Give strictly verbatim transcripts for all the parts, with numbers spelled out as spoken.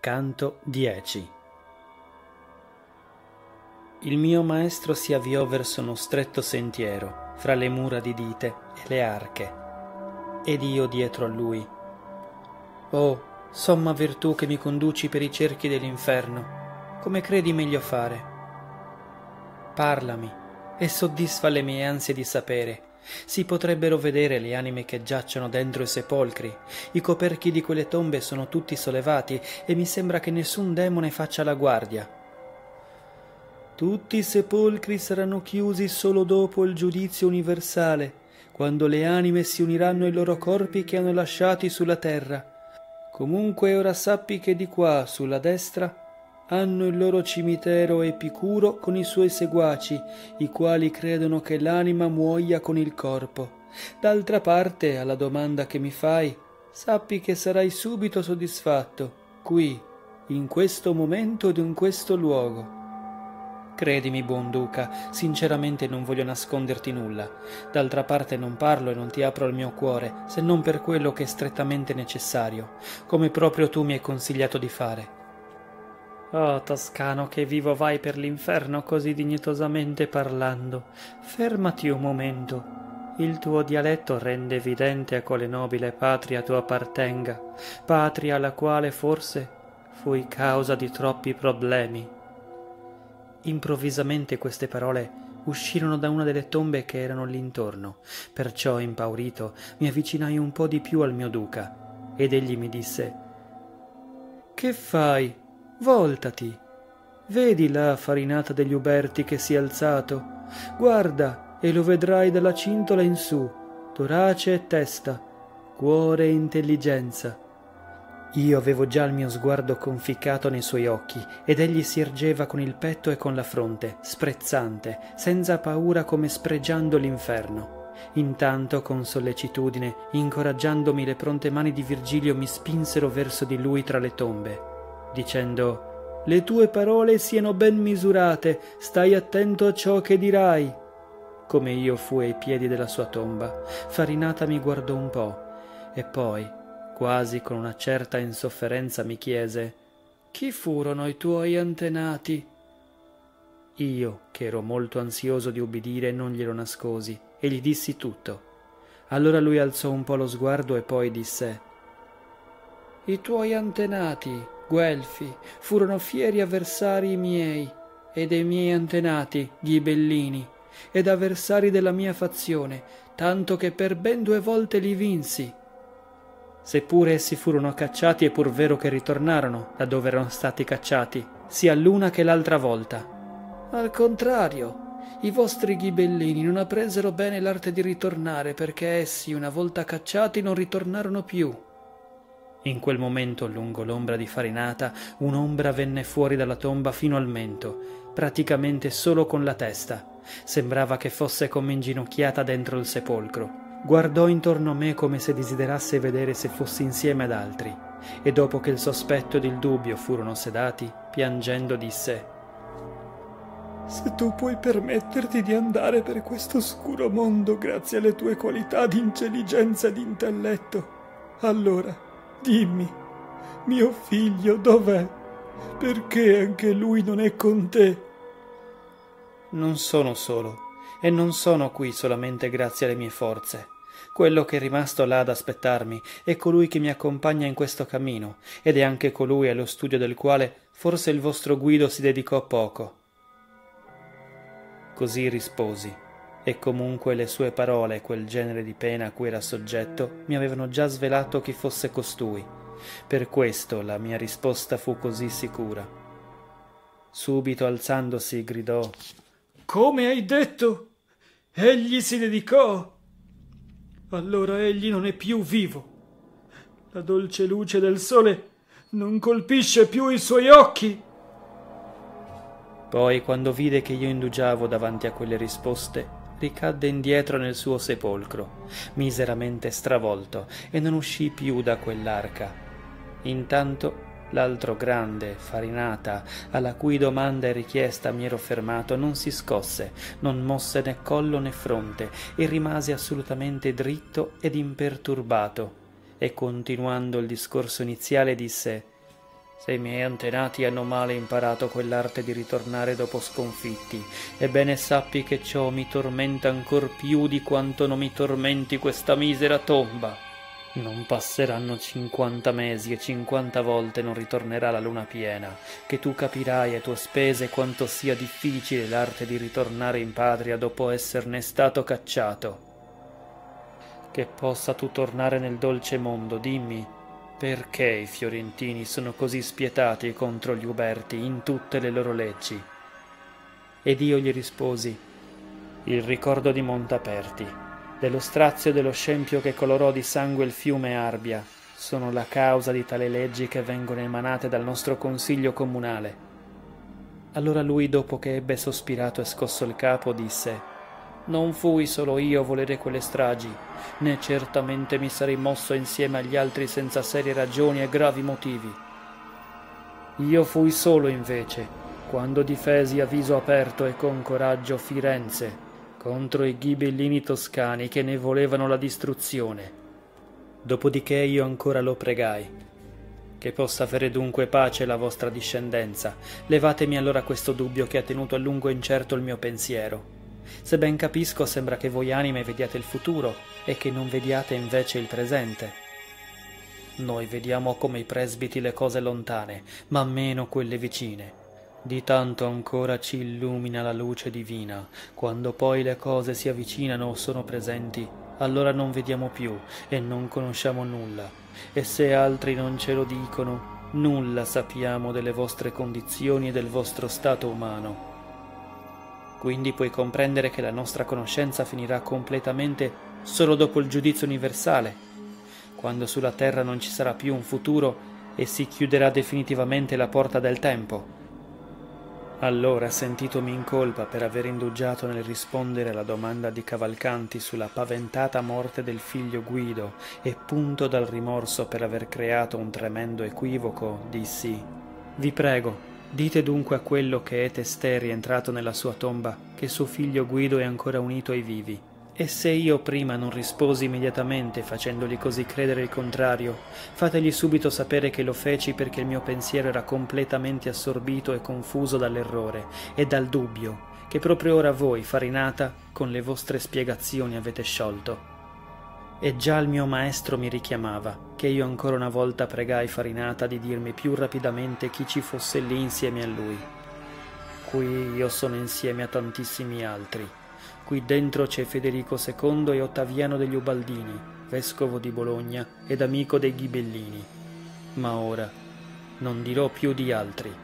Canto dieci. Il mio maestro si avviò verso uno stretto sentiero, fra le mura di dite e le arche, ed io dietro a lui. Oh, somma virtù che mi conduci per i cerchi dell'inferno, come credi meglio fare? Parlami e soddisfa le mie ansie di sapere. Si potrebbero vedere le anime che giacciono dentro i sepolcri. I coperchi di quelle tombe sono tutti sollevati e mi sembra che nessun demone faccia la guardia. Tutti i sepolcri saranno chiusi solo dopo il giudizio universale, quando le anime si uniranno ai loro corpi che hanno lasciati sulla terra. Comunque ora sappi che di qua, sulla destra, hanno il loro cimitero Epicuro con i suoi seguaci, i quali credono che l'anima muoia con il corpo. D'altra parte, alla domanda che mi fai, sappi che sarai subito soddisfatto, qui, in questo momento ed in questo luogo. Credimi, buon duca, sinceramente non voglio nasconderti nulla. D'altra parte non parlo e non ti apro il mio cuore, se non per quello che è strettamente necessario, come proprio tu mi hai consigliato di fare. Oh, toscano, che vivo vai per l'inferno così dignitosamente parlando. Fermati un momento. Il tuo dialetto rende evidente a quale nobile patria tu appartenga, patria alla quale forse fui causa di troppi problemi. Improvvisamente queste parole uscirono da una delle tombe che erano lì intorno, perciò impaurito mi avvicinai un po' di più al mio duca, ed egli mi disse: «Che fai? Voltati, vedi la farinata degli Uberti che si è alzato, guarda e lo vedrai dalla cintola in su, torace e testa, cuore e intelligenza». Io avevo già il mio sguardo conficcato nei suoi occhi, ed egli si ergeva con il petto e con la fronte, sprezzante, senza paura come spregiando l'inferno. Intanto, con sollecitudine, incoraggiandomi, le pronte mani di Virgilio mi spinsero verso di lui tra le tombe, dicendo: «Le tue parole siano ben misurate, stai attento a ciò che dirai». Come io fui ai piedi della sua tomba, Farinata mi guardò un po', e poi, quasi con una certa insofferenza, mi chiese: «Chi furono i tuoi antenati?» Io, che ero molto ansioso di ubbidire, non glielo nascosi, e gli dissi tutto. Allora lui alzò un po' lo sguardo e poi disse: «I tuoi antenati, Guelfi, furono fieri avversari miei, e dei miei antenati, Ghibellini, ed avversari della mia fazione, tanto che per ben due volte li vinsi. Seppure essi furono cacciati, è pur vero che ritornarono da dove erano stati cacciati, sia l'una che l'altra volta. Al contrario, i vostri ghibellini non appresero bene l'arte di ritornare, perché essi, una volta cacciati, non ritornarono più». In quel momento, lungo l'ombra di Farinata, un'ombra venne fuori dalla tomba fino al mento, praticamente solo con la testa. Sembrava che fosse come inginocchiata dentro il sepolcro. Guardò intorno a me come se desiderasse vedere se fossi insieme ad altri, e dopo che il sospetto ed il dubbio furono sedati, piangendo disse: «Se tu puoi permetterti di andare per questo oscuro mondo grazie alle tue qualità di intelligenza e di intelletto, allora dimmi, mio figlio dov'è? Perché anche lui non è con te?» «Non sono solo, e non sono qui solamente grazie alle mie forze. Quello che è rimasto là ad aspettarmi è colui che mi accompagna in questo cammino, ed è anche colui allo studio del quale forse il vostro Guido si dedicò poco». Così risposi, e comunque le sue parole e quel genere di pena a cui era soggetto mi avevano già svelato chi fosse costui. Per questo la mia risposta fu così sicura. Subito alzandosi gridò: «Come hai detto? Egli si dedicò? Allora egli non è più vivo. La dolce luce del sole non colpisce più i suoi occhi». Poi, quando vide che io indugiavo davanti a quelle risposte, ricadde indietro nel suo sepolcro, miseramente stravolto, e non uscì più da quell'arca. Intanto l'altro grande, Farinata, alla cui domanda e richiesta mi ero fermato, non si scosse, non mosse né collo né fronte, e rimase assolutamente dritto ed imperturbato, e continuando il discorso iniziale disse: Se i miei antenati hanno male imparato quell'arte di ritornare dopo sconfitti, ebbene sappi che ciò mi tormenta ancor più di quanto non mi tormenti questa misera tomba. Non passeranno cinquanta mesi e cinquanta volte non ritornerà la luna piena, che tu capirai a tue spese quanto sia difficile l'arte di ritornare in patria dopo esserne stato cacciato. Che possa tu tornare nel dolce mondo, dimmi, perché i fiorentini sono così spietati contro gli Uberti in tutte le loro leggi? Ed io gli risposi: il ricordo di Montaperti, dello strazio e dello scempio che colorò di sangue il fiume Arbia, sono la causa di tali leggi che vengono emanate dal nostro consiglio comunale. Allora lui, dopo che ebbe sospirato e scosso il capo, disse: non fui solo io a volere quelle stragi, né certamente mi sarei mosso insieme agli altri senza serie ragioni e gravi motivi. Io fui solo invece, quando difesi a viso aperto e con coraggio Firenze contro i ghibellini toscani che ne volevano la distruzione. Dopodiché io ancora lo pregai: che possa avere dunque pace la vostra discendenza, levatemi allora questo dubbio che ha tenuto a lungo incerto il mio pensiero. Se ben capisco, sembra che voi anime vediate il futuro e che non vediate invece il presente. Noi vediamo come i presbiti le cose lontane, ma meno quelle vicine. Di tanto ancora ci illumina la luce divina. Quando poi le cose si avvicinano o sono presenti, allora non vediamo più e non conosciamo nulla. E se altri non ce lo dicono, nulla sappiamo delle vostre condizioni e del vostro stato umano. Quindi puoi comprendere che la nostra conoscenza finirà completamente solo dopo il giudizio universale, quando sulla terra non ci sarà più un futuro e si chiuderà definitivamente la porta del tempo. Allora, sentitomi in colpa per aver indugiato nel rispondere alla domanda di Cavalcanti sulla paventata morte del figlio Guido e punto dal rimorso per aver creato un tremendo equivoco, dissi: vi prego, dite dunque a quello che è testè rientrato nella sua tomba che suo figlio Guido è ancora unito ai vivi. E se io prima non risposi immediatamente facendogli così credere il contrario, fategli subito sapere che lo feci perché il mio pensiero era completamente assorbito e confuso dall'errore e dal dubbio che proprio ora voi, Farinata, con le vostre spiegazioni avete sciolto. E già il mio maestro mi richiamava, che io ancora una volta pregai Farinata di dirmi più rapidamente chi ci fosse lì insieme a lui. Qui io sono insieme a tantissimi altri. Qui dentro c'è Federico secondo e Ottaviano degli Ubaldini, vescovo di Bologna ed amico dei Ghibellini. Ma ora non dirò più di altri.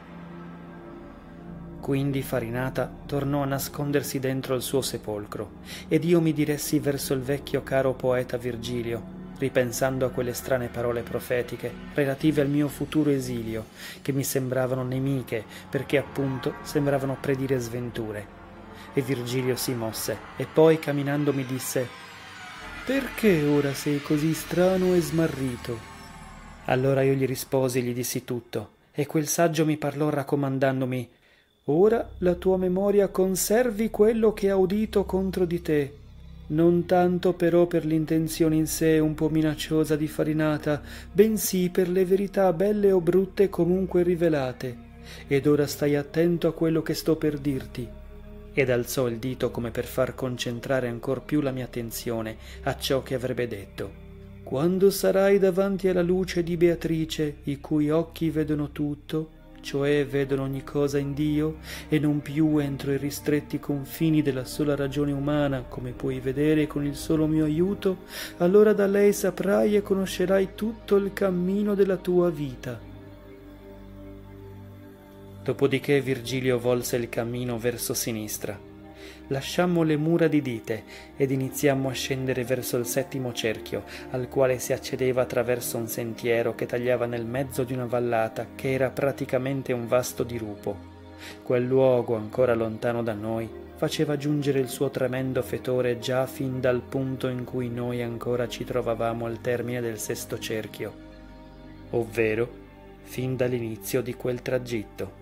Quindi Farinata tornò a nascondersi dentro il suo sepolcro, ed io mi diressi verso il vecchio caro poeta Virgilio, ripensando a quelle strane parole profetiche relative al mio futuro esilio, che mi sembravano nemiche, perché appunto sembravano predire sventure. E Virgilio si mosse, e poi camminando mi disse: «Perché ora sei così strano e smarrito?» Allora io gli risposi e gli dissi tutto, e quel saggio mi parlò raccomandandomi: «Ora la tua memoria conservi quello che ha udito contro di te, non tanto però per l'intenzione in sé un po' minacciosa di Farinata, bensì per le verità belle o brutte comunque rivelate, ed ora stai attento a quello che sto per dirti». Ed alzò il dito come per far concentrare ancor più la mia attenzione a ciò che avrebbe detto. «Quando sarai davanti alla luce di Beatrice, i cui occhi vedono tutto, cioè vedono ogni cosa in Dio, e non più entro i ristretti confini della sola ragione umana, come puoi vedere con il solo mio aiuto, allora da lei saprai e conoscerai tutto il cammino della tua vita». Dopodiché Virgilio volse il cammino verso sinistra. Lasciammo le mura di Dite ed iniziammo a scendere verso il settimo cerchio, al quale si accedeva attraverso un sentiero che tagliava nel mezzo di una vallata che era praticamente un vasto dirupo. Quel luogo, ancora lontano da noi, faceva giungere il suo tremendo fetore già fin dal punto in cui noi ancora ci trovavamo al termine del sesto cerchio, ovvero fin dall'inizio di quel tragitto.